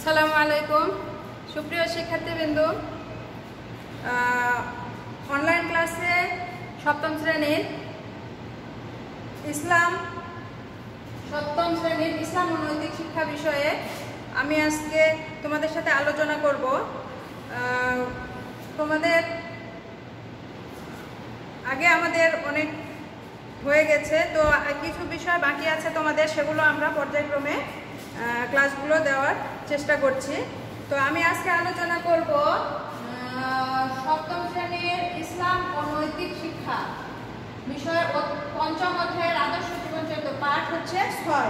আসসালামু আলাইকুম সুপ্রিয় শিক্ষার্থীবৃন্দ, অনলাইন ক্লাসে সপ্তম শ্রেণীর ইসলাম ও নৈতিক শিক্ষা বিষয়ে আমি আজকে তোমাদের সাথে আলোচনা করব। তোমাদের আগে আমাদের অনেক হয়ে গেছে, তো কিছু বিষয় বাকি আছে তোমাদের, সেগুলো আমরা পর্যায়ক্রমে ক্লাসগুলো দেওয়ার চেষ্টা করছি। তো আমি আজকে আলোচনা করব সপ্তম শ্রেণীর ইসলাম ও নৈতিক শিক্ষা বিষয়ে পঞ্চম অধ্যায়ের আদর্শ জীবন চরিত্র, পাঠ হচ্ছে 6।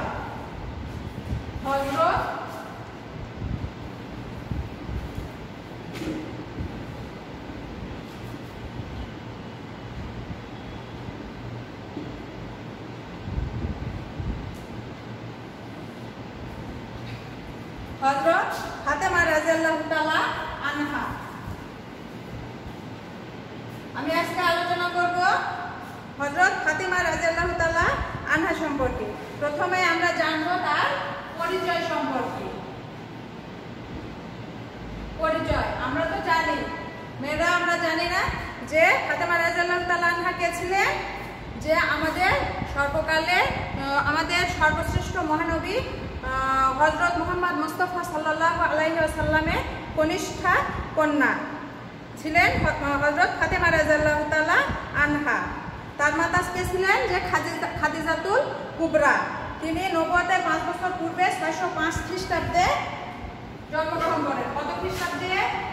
হযরত ফাতেমা রাদিয়াল্লাহু তাআলা আনহা। আমি আজকে আলোচনা করব হযরত ফাতেমা রাদিয়াল্লাহু তাআলা আনহা সম্পর্কে। প্রথমে আমরা জানব তার পরিচয় সম্পর্কে। পরিচয় আমরা তো জানি, মেয়েরা আমরা জানি না যে ফাতেমা রাদিয়াল্লাহু তাআলা আনহা কে ছিলেন? যে আমাদের সর্বকালে আমাদের সর্বশ্রেষ্ঠ মহানবী হযরত মুহাম্মদ মুস্তাফা সাল্লাল্লাহু আলাইহি ওয়াসাল্লামের কনিষ্ঠা কন্যা ছিলেন হযরত ফাতেমা রাদিয়াল্লাহু তাআলা আনহা। তার মাতা কে ছিলেন? যে খাদিজাতুল কুবরা। তিনি নবুয়তের 5 বছর পূর্বে 605 খ্রিস্টাব্দে জন্মগ্রহণ করেন। কত খ্রিস্টাব্দে?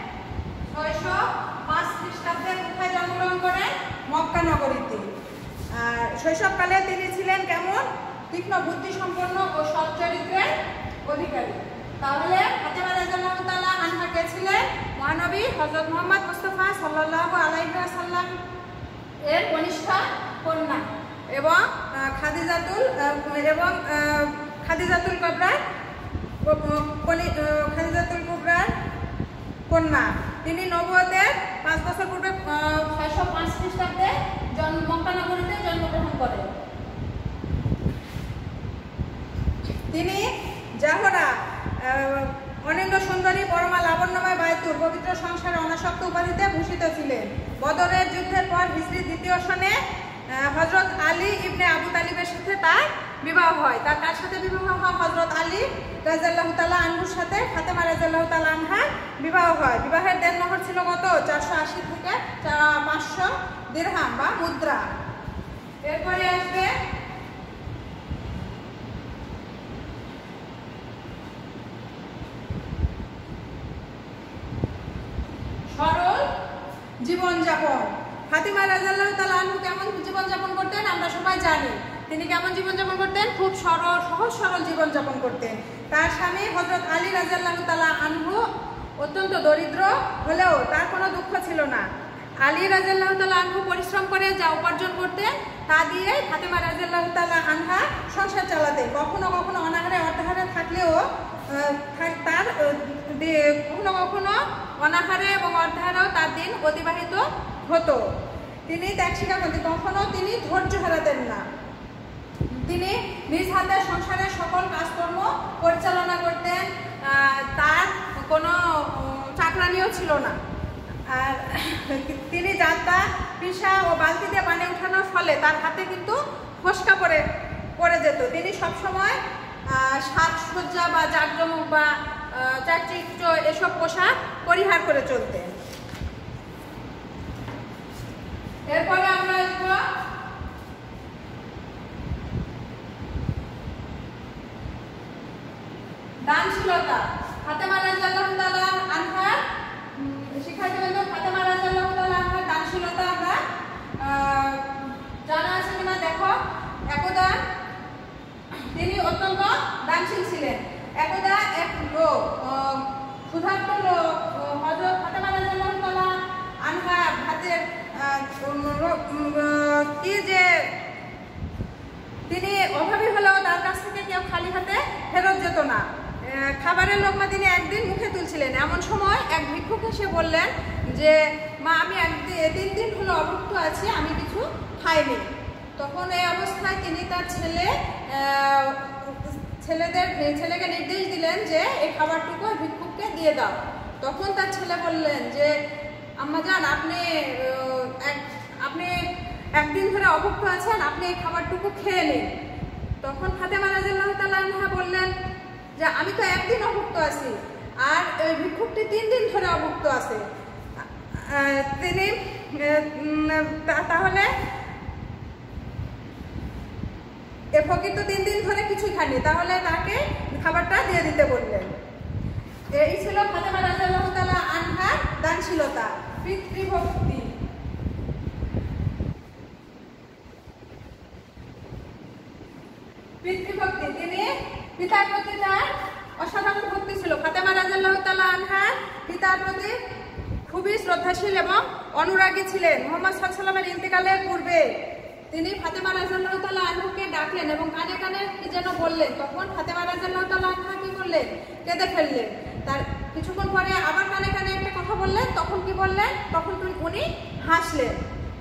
605 খ্রিস্টাব্দে। কোথায় জন্মগ্রহণ করেন? মক্কা নগরীতে। আর শৈশবকালে তিনি ছিলেন কেমন? তীক্ষ্ণ বুদ্ধি সম্পন্ন ও সৎ চরিত্রের অধিকারী। তাহলে ফাতেমা রাদিয়াল্লাহু তাআলা আনহা কে ছিলেন? মহানবী হযরত মুহাম্মদ মুস্তাফা সাল্লাল্লাহু আলাইহি ওয়াসাল্লাম এর কনিষ্ঠা কন্যা এবং খাদিজাতুল কুবরার কন্যা। তিনি নবুয়তের 5 বছর পূর্বে 605 খ্রিস্টাব্দে মক্কা নগরীতে জন্মগ্রহণ করেন। তিনি জাহরা, অনিন্দ সুন্দরী, পরমা লাবণ্যময়, বায়তুর পবিত্র সংসারে অনাসক্ত উপাধিতে ভূষিত ছিলেন। বদরের যুদ্ধের পর হিজরি 2য় সনে হযরত আলী ইবনে আবু তালিবের সাথে তার বিবাহ হয়। তার কার সাথে বিবাহ হয়? হযরত আলী রাদিয়াল্লাহু তাআলা আনহুর সাথে ফাতেমা রাদিয়াল্লাহু তাআলা আনহার বিবাহ হয়। বিবাহের দেনমোহর ছিল কত? 480 থেকে 500 দিরহাম বা মুদ্রা। এরপরে আসবে সরল জীবনযাপন। ফাতেমা রাদিয়াল্লাহু তাআলা আনহু কেমন জীবনযাপন করতেন আমরা সবাই জানি। তিনি কেমন জীবনযাপন করতেন? খুব সহজ সরল জীবনযাপন করতেন। তার স্বামী হযরত আলী রাদিয়াল্লাহু তাআলা আনহু অত্যন্ত দরিদ্র হলেও তার কোনো দুঃখ ছিল না। আলী রাদিয়াল্লাহু তাআলা আনহু পরিশ্রম করে যা উপার্জন করতেন তা দিয়ে ফাতেমা রাদিয়াল্লাহু তাআলা আনহা সংসার চালাতেন। কখনো কখনো অনাহারে অর্ধাহারে থাকলেও তার কখনো কখনো অনাহারে এবং অর্ধাহারেও তার দিন অতিবাহিত হতো। তিনি ত্যাগ স্বীকার করতেন, কখনো তিনি ধৈর্য হারাতেন না। তিনি নিজ হাতে সংসারের সকল কাজকর্ম পরিচালনা করতেন। তার কোনো চাকরানিও ছিল না। আর তিনি যাত্রা পিসা ও বালতি দিয়ে পানি উঠানোর ফলে তার হাতে কিন্তু ফোসকা পড়ে যেত। তিনি সবসময় সাজসজ্জা বা জাঁকজমক বা চাকচিক্য এসব পোশাক পরিহার করে চলতেন। এরপরে আমরা আসবো দানশীলতা। ফাতেমা রাদিয়াল্লাহু তাআলা আনহার শিক্ষার্থীবৃন্দ, ফাতেমা রাদিয়াল্লাহু তাআলা আনহার দানশীলতা আমরা জানা আছে কিনা দেখো। একদা তিনি অত্যন্ত দানশীল ছিলেন। একদা এক লোক, ক্ষুধার্ত লোক, হযরত ফাতেমা রাদিয়াল্লাহু তাআলা আনহা ভাতের তিনি অভাবী হলেও তার কাছ থেকে কেউ খালি হাতে ফেরত যেত না। খাবারের লোকমা তিনি একদিন মুখে তুলছিলেন। এমন সময় এক ভিক্ষুক এসে বললেন যে মা, আমি 3 দিন হলো অভুক্ত আছি, আমি কিছু খাইনি। তখন এই অবস্থায় তিনি তার ছেলে ছেলেকে নির্দেশ দিলেন যে এই খাবারটুকু ভিক্ষুককে দিয়ে দাও। তখন তার ছেলে বললেন যে আম্মাজান, আপনি একদিন ধরে অভুক্ত আছেন, আপনি এই খাবারটুকু খেয়ে নিন। তখন ফাতেমা রাদিয়াল্লাহু তাআলা আনহা বললেন যে আমি তো একদিন অভুক্ত আছি, আর ওই ভিক্ষুকটি 3 দিন ধরে অভুক্ত আছে। তিনি তাহলে এ ফকির তো 3 দিন ধরে কিছুই খায়নি, তাহলে তাকে খাবারটা দিয়ে দিতে বললেন। এই ছিল ফাতেমা রাদিয়াল্লাহু তাআলা আনহার দানশীলতা, পিতৃভক্তি। তিনি পিতার প্রতি তার অসাধারণ ভক্তি ছিল। ফাতেমা রাদিয়াল্লাহু তাআলা আনহা পিতার প্রতি খুবই শ্রদ্ধাশীল এবং অনুরাগী ছিলেন। মুহাম্মদ সাল্লাল্লাহু আলাইহি ওয়াসাল্লামের ইন্তেকালের পূর্বে তিনি ফাতেমা রাদিয়াল্লাহু তাআলা আনহাকে ডাকলেন এবং কানে কানে কি যেন বললেন। তখন ফাতেমা রাদিয়াল্লাহু তাআলা আনহা কি করলেন? কেঁদে ফেললেন। তার কিছুক্ষণ পরে আবার কানে কানে একটা কথা বললেন। তখন কি বললেন? তখন উনি হাসলেন।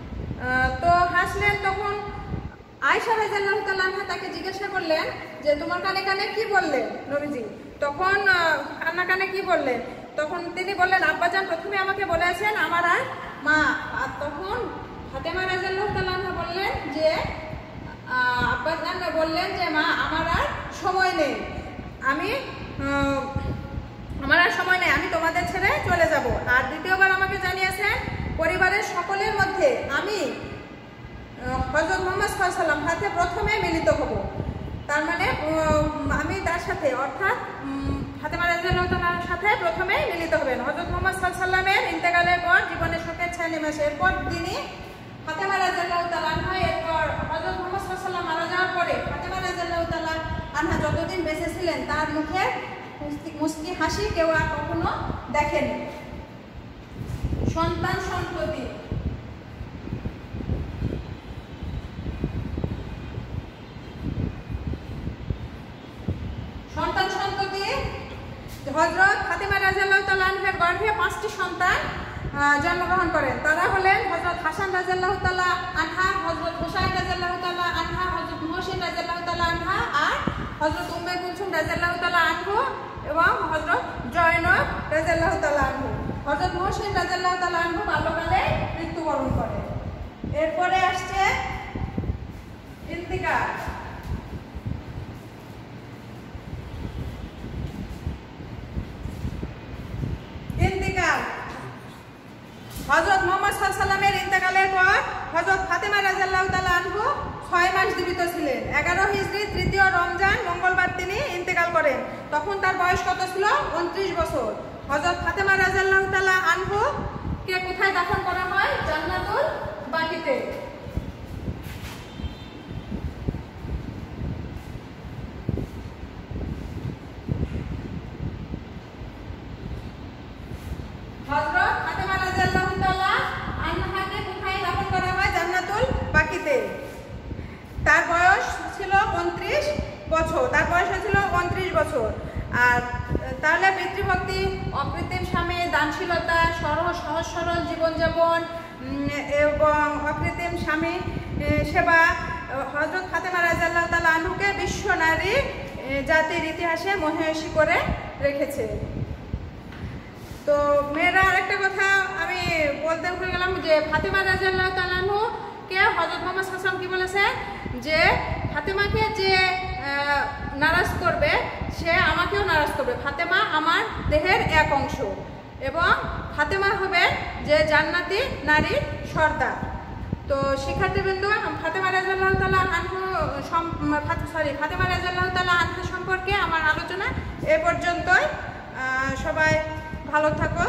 তখন আয়েশা রাদিয়াল্লাহু তাআলা আনহা তাকে জিজ্ঞাসা করলেন যে তোমার কানে কানে কি বললেন নবীজি? তখন কান্না কানে কি বললেন? তখন তিনি বললেন আব্বাজান প্রথমে আমাকে বলেছেন আমার আর মা। আর তখন ফাতেমা রাদিয়াল্লাহু তাআলা আনহা বললেন যে আব্বাজান বললেন যে মা আমার আর সময় নেই, আমি তোমাদের ছেড়ে চলে যাব। আর দ্বিতীয়বার আমাকে জানিয়েছেন পরিবারের সকলের মধ্যে আমি হযরত মুহাম্মদ সাল্লাল্লাহু আলাইহি ওয়াসাল্লাম সাথে প্রথমে মিলিত হব। তার মানে আমি তার সাথে অর্থাৎ ফাতেমা রাদিয়াল্লাহু তাআলার সাথে প্রথমে মিলিত হবেন। হযরত মুহাম্মদ সাল্লাল্লাহু আলাইহি ওয়াসাল্লামের ইন্তেকালের পর জীবনের শোকের ছায়া নেমে আসে। এরপর তিনি ফাতেমা রাদিয়াল্লাহু তাআলা আনহা, এরপর হযরত মুহাম্মদ সাল্লাল্লাহু আলাইহি ওয়াসাল্লাম মারা যাওয়ার পরে ফাতেমা রাদিয়াল্লাহু তাআলা আনহা যতদিন বেঁচে ছিলেন তার মুখে মুস্কি হাসি কেউ আর কখনো দেখেনি। সন্তান সন্ততি হযরত ফাতেমা রাদিয়াল্লাহু তাআলা আনহার গর্ভে 5টি সন্তান জন্মগ্রহণ করেন। তারা হলেন হযরত হাসান রাদিয়াল্লাহু তাআলা আনহা, হযরত হুসাইন রাদিয়াল্লাহু তাআলা আনহা, হযরত মুহসিন রাদিয়াল্লাহু তাআলা আনহা, আর হযরত উম্মে কুলসুম রাদিয়াল্লাহু তাআলা আনহু এবং হযরত জয়নব রাদিয়াল্লাহু তাআলা আনহু। হযরত মুহসিন রাদিয়াল্লাহু তাআলা আনহু বাল্যকালে মৃত্যুবরণ করেন। এরপরে আসছে ইন্তিকাল। হযরত মুহাম্মদ সাল্লাল্লাহু আলাইহি ওয়াসাল্লামের ইন্তেকালের পর হযরত ফাতেমা রাদিয়াল্লাহু তাআলা আনহু 6 মাস জীবিত ছিলেন। 11 হিজরি 3য় রমজান মঙ্গলবার তিনি ইন্তেকাল করেন। তখন তার বয়স কত ছিল? 29 বছর। হযরত ফাতেমা রাদিয়াল্লাহু তাআলা আনহু কে কোথায় দাফন করা হয়? জান্নাতুল বাকিতে। হযরত ফাতেমা রাদিয়াল্লাহু তাআলা আনহাকে কোথায় দাফন করা হয়? জান্নাতুল বাকিতে। তার বয়স ছিল 29 বছর। আর তাহলে পিতৃভক্তি, অকৃত্রিম স্বামী, দানশীলতা, সহজ সরল জীবনযাপন এবং অকৃত্রিম স্বামী সেবা হযরত ফাতেমা রাদিয়াল্লাহু তাআলা আনহুকে বিশ্ব নারী জাতির ইতিহাসে মহিয়সী করে রেখেছে। তো মেয়েরা আরেকটা কথা আমি বলতে ভুলে গেলাম যে ফাতেমা রাদিয়াল্লাহু তাআলা আনহু কে হযরত মুহাম্মদ সাল্লাল্লাহু আলাইহি ওয়াসাল্লাম কি বলেছেন যে ফাতেমাকে যে নারাজ করবে সে আমাকেও নারাজ করবে। ফাতেমা আমার দেহের এক অংশ এবং ফাতেমা হবে যে জান্নাতি নারীর সর্দার। তো শিক্ষার্থীবৃন্দ, ফাতেমা রাদিয়াল্লাহু তাআলা আনহা সম্পর্কে আমার আলোচনা এ পর্যন্তই। সবাই ভালো থাকো।